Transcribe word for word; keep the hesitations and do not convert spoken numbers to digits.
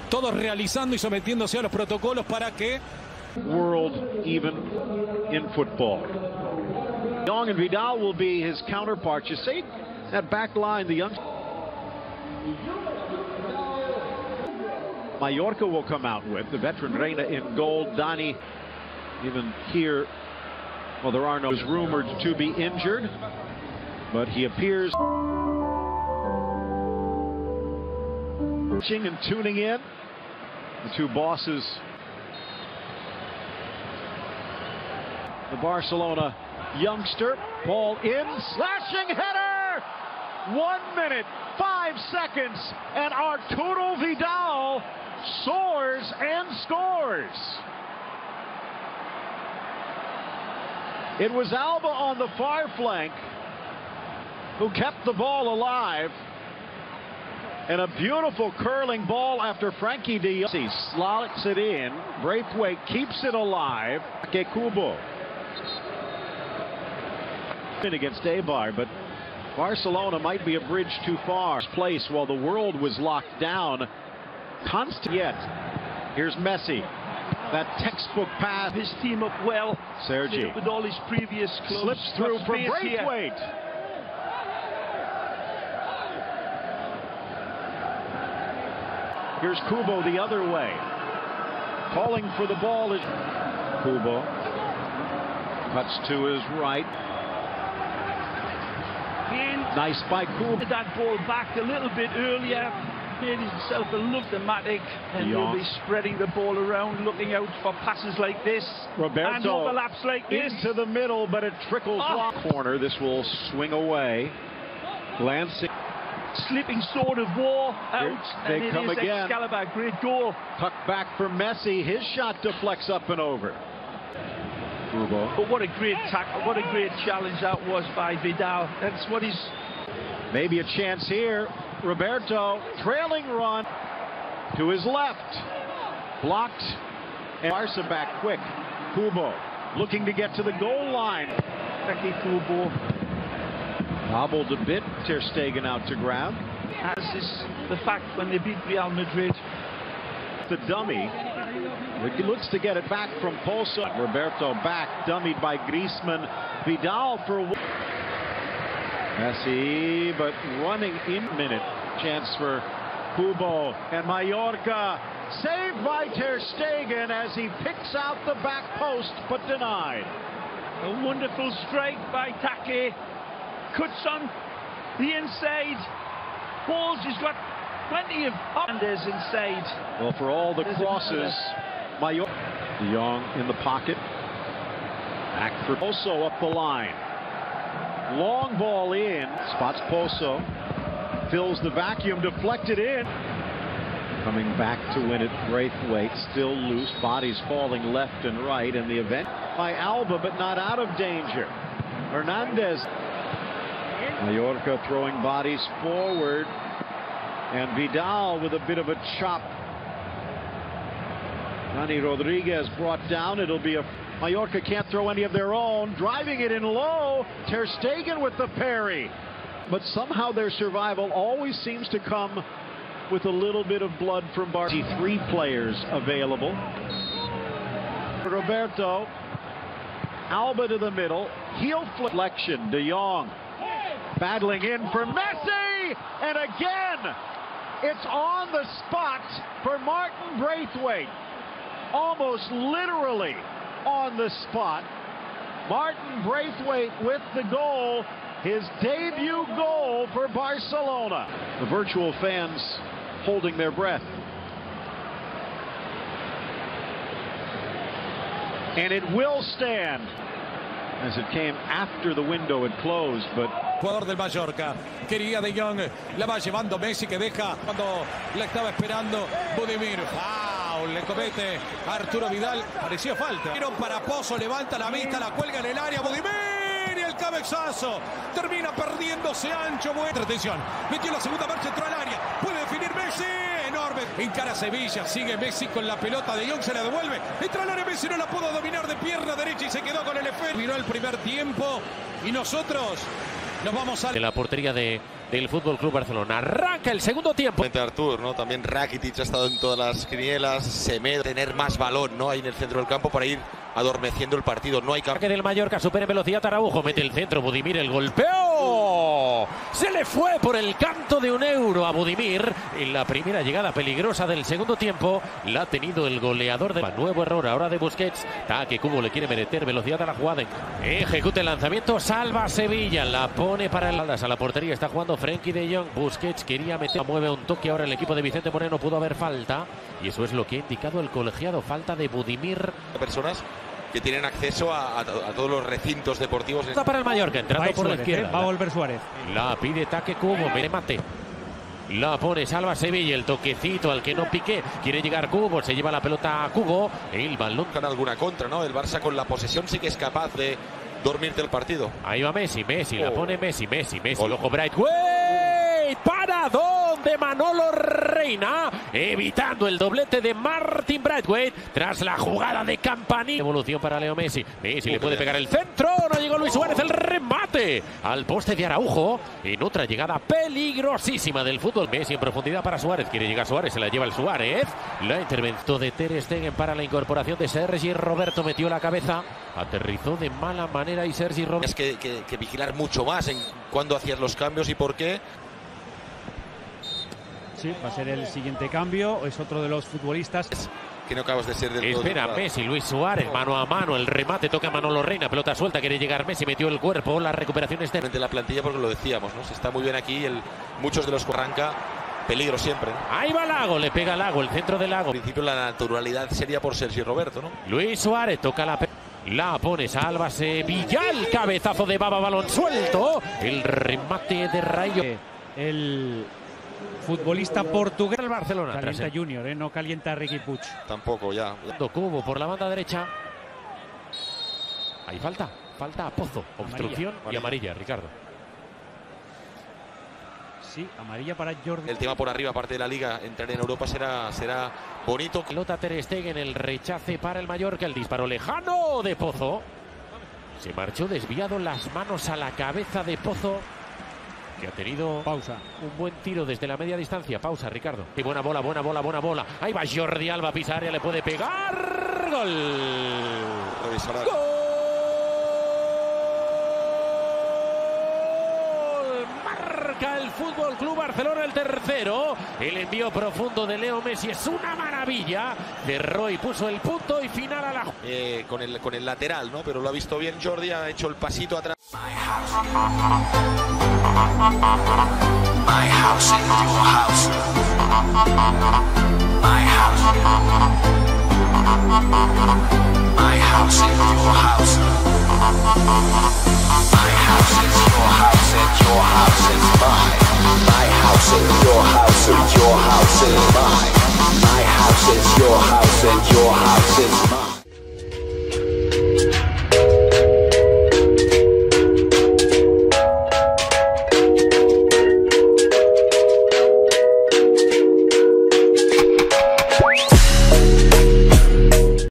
todos realizando y sometiéndose a los protocolos para que... World even in football. Young and Vidal will be his counterparts. You see that back line, the young... Mallorca will come out with the veteran Reina in goal. Dani, even here, well, there are no... is rumored to be injured, but he appears... and tuning in. The two bosses. The Barcelona youngster, ball in, slashing header! One minute, five seconds, and Arturo Vidal soars and scores. It was Alba on the far flank who kept the ball alive. And a beautiful curling ball after Frankie de Jong slots it in. Braithwaite keeps it alive. Kubo against Eibar, but Barcelona might be a bridge too far. Place while the world was locked down. Constant yet. Here's Messi. That textbook pass. His team up well. Sergi with all his previous clubs. Slips through for Braithwaite. Here's Kubo the other way. Calling for the ball is Kubo. Cuts to his right. And nice by Kubo. That ball back a little bit earlier. Made himself a look dramatic. And he'll be spreading the ball around, looking out for passes like this. Roberto and overlaps like this. Into the middle, but it trickles oh. off corner. This will swing away. Glancing. Slipping sword of war out, Here and they it come is again. Excalibur. Great goal. Tucked back for Messi. His shot deflects up and over. Kubo. But what a great tackle! What a great challenge that was by Vidal. That's what he's. Maybe a chance here. Roberto trailing run to his left, blocked, and Barca back quick. Kubo looking to get to the goal line. Becky Kubo. Hobbled a bit, Ter Stegen out to grab. As is the fact when they beat Real Madrid. The dummy. He looks to get it back from Pozo. Roberto back, dummied by Griezmann. Vidal for Messi, but running in minute. Chance for Kubo and Mallorca. Saved by Ter Stegen as he picks out the back post, but denied. A wonderful strike by Take. Cuts on the inside. Balls, he's got plenty of Fernandez inside. Well, for all the There's crosses, Mallorca. De Jong in the pocket. Back for Pozo up the line. Long ball in. Spots Pozo. Fills the vacuum, deflected in. Coming back to win it, Braithwaite still loose. Bodies falling left and right in the event by Alba, but not out of danger. Hernandez. Mallorca throwing bodies forward, and Vidal with a bit of a chop. Dani Rodriguez brought down. It'll be a Mallorca can't throw any of their own. Driving it in low. Ter Stegen with the parry. But somehow their survival always seems to come with a little bit of blood from Barca. Three players available. Roberto. Alba to the middle. Heel flexion. De Jong. Battling in for Messi, and again, it's on the spot for Martin Braithwaite. Almost literally on the spot. Martin Braithwaite with the goal, his debut goal for Barcelona. The virtual fans holding their breath. And it will stand, as it came after the window had closed, but jugador del Mallorca, quería De Jong, la va llevando Messi, que deja cuando la estaba esperando Budimir. Foul, le comete a Arturo Vidal, parecía falta. Pero para Pozo, levanta la vista, la cuelga en el área, Budimir, y el cabezazo termina perdiéndose ancho. Buena atención, metió la segunda marcha, entró al área, puede definir Messi, enorme, encara Sevilla, sigue Messi con la pelota, De Jong se la devuelve, entra al área, Messi no la pudo dominar de pierna derecha y se quedó con el efecto. Vino el primer tiempo y nosotros Nos vamos a de la portería de, del Fútbol Club Barcelona. Arranca el segundo tiempo. Artur, ¿no? También Rakitic ha estado en todas las quinielas. Semedo, tener más balón, ¿no? Ahí en el centro del campo para ir adormeciendo el partido. No hay campo. Ataque del Mallorca, supera en velocidad Araujo, mete el centro, Budimir, el golpeo. Se le fue por el canto de un euro a Budimir. En la primera llegada peligrosa del segundo tiempo la ha tenido el goleador de... Nuevo error ahora de Busquets. Taque, Cubo le quiere meter velocidad a la jugada. Ejecuta el lanzamiento, salva Sevilla, la pone para el Aldas a la portería. Está jugando Frenkie de Jong. Busquets quería meter, mueve un toque ahora el equipo de Vicente Moreno. Pudo haber falta y eso es lo que ha indicado el colegiado. Falta de Budimir. Personas que tienen acceso a, a, a todos los recintos deportivos. Está para el Mallorca, entrando por Suárez, la izquierda. ¿eh? Va a volver Suárez. La pide Taque, Cubo, me mate. La pone, salva Sevilla, el toquecito al que no pique. Quiere llegar Cubo, se lleva la pelota a Cubo. El balón. Buscan alguna contra, ¿no? El Barça con la posesión sí que es capaz de dormirte el partido. Ahí va Messi, Messi, oh. la pone Messi, Messi, Messi. Gol. Ojo, Braithwaite. Paradón de Manolo Reina, evitando el doblete de Martin Braithwaite tras la jugada de Campanini. Evolución para Leo Messi. Messi uh, le puede pegar el centro. No llegó Luis Suárez. El remate al poste de Araujo. En otra llegada peligrosísima del fútbol. Messi en profundidad para Suárez. Quiere llegar Suárez. Se la lleva el Suárez. La intervención de Ter Stegen para la incorporación de Sergi Roberto. Metió la cabeza. Aterrizó de mala manera y Sergi Roberto. Es que, que, que vigilar mucho más en cuándo hacías los cambios y por qué. Sí, va a ser el siguiente cambio. Es otro de los futbolistas que no acabas de ser del todo. Espera Messi, Luis Suárez, mano a mano, el remate toca a Manolo Reina, pelota suelta, quiere llegar Messi, metió el cuerpo, la recuperación es de la plantilla porque lo decíamos, ¿no? Se está muy bien aquí, el, muchos de los que arranca, peligro siempre, ¿no? Ahí va Lago, le pega Lago, el centro de Lago. En principio la naturalidad sería por Sergi Roberto, ¿no? Luis Suárez toca la la pone, sálvase Villal, cabezazo de Baba, balón suelto, el remate de Rayo. El futbolista portugués. El Barcelona. Calienta Junior, ¿eh? No calienta Riqui Puig. Tampoco, ya. Cubo por la banda derecha. Hay falta. Falta a Pozo. Obstrucción amarilla. Y amarilla, Ricardo. Sí, amarilla para Jordi. El tema por arriba, aparte de la Liga, entrar en Europa será, será bonito. Pelota Ter Stegen, el rechace para el Mallorca. El disparo lejano de Pozo. Se marchó desviado, las manos a la cabeza de Pozo, que ha tenido pausa, un buen tiro desde la media distancia. Pausa, Ricardo. Y buena bola, buena bola, buena bola. Ahí va Jordi Alba, pisa área, le puede pegar. Gol. Revisará. Gol. Marca el Fútbol Club Barcelona el tercero. El envío profundo de Leo Messi es una maravilla. Cerró y puso el punto y final a la. Eh, con el con el lateral, ¿no? Pero lo ha visto bien Jordi, ha hecho el pasito atrás. My house is your house. My house. My house is your house. My house is your house and your house is mine. My house is your house and your house is mine. My house is your house and your house is mine.